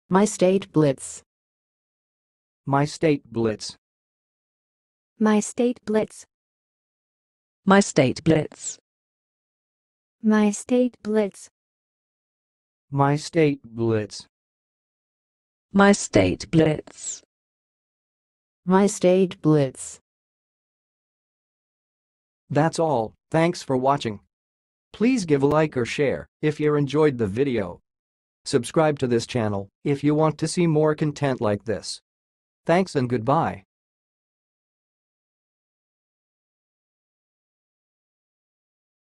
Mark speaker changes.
Speaker 1: My state Blitz.
Speaker 2: My state Blitz.
Speaker 3: My state Blitz.
Speaker 4: My state Blitz.
Speaker 3: My state Blitz.
Speaker 2: My state Blitz.
Speaker 4: My state Blitz.
Speaker 1: My state Blitz.
Speaker 2: That's all, thanks for watching. Please give a like or share if you enjoyed the video. Subscribe to this channel if you want to see more content like this. Thanks and goodbye.